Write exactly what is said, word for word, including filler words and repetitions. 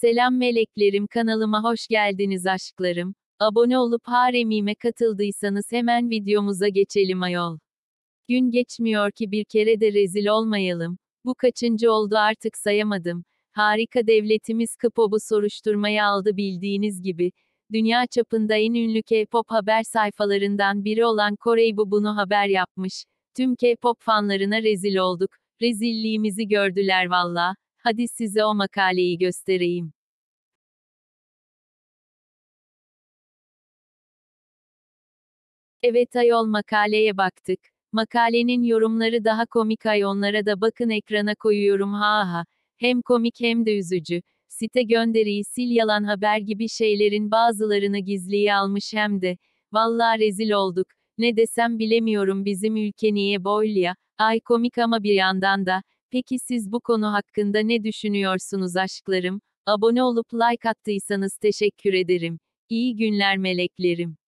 Selam meleklerim, kanalıma hoş geldiniz aşklarım. Abone olup haremime katıldıysanız hemen videomuza geçelim ayol. Gün geçmiyor ki bir kere de rezil olmayalım. Bu kaçıncı oldu artık sayamadım. Harika devletimiz K-pop'u soruşturmaya aldı bildiğiniz gibi. Dünya çapında en ünlü K-pop haber sayfalarından biri olan Koreybu bunu haber yapmış. Tüm K-pop fanlarına rezil olduk. Rezilliğimizi gördüler valla. Hadi size o makaleyi göstereyim. Evet ayol, makaleye baktık. Makalenin yorumları daha komik ay, onlara da bakın, ekrana koyuyorum, ha ha. Hem komik hem de üzücü. Site gönderiyi sil, yalan haber gibi şeylerin bazılarını gizliye almış hem de. Valla rezil olduk. Ne desem bilemiyorum, bizim ülke niye böyle ya? Ay komik ama bir yandan da. Peki siz bu konu hakkında ne düşünüyorsunuz aşklarım? Abone olup like attıysanız teşekkür ederim. İyi günler meleklerim.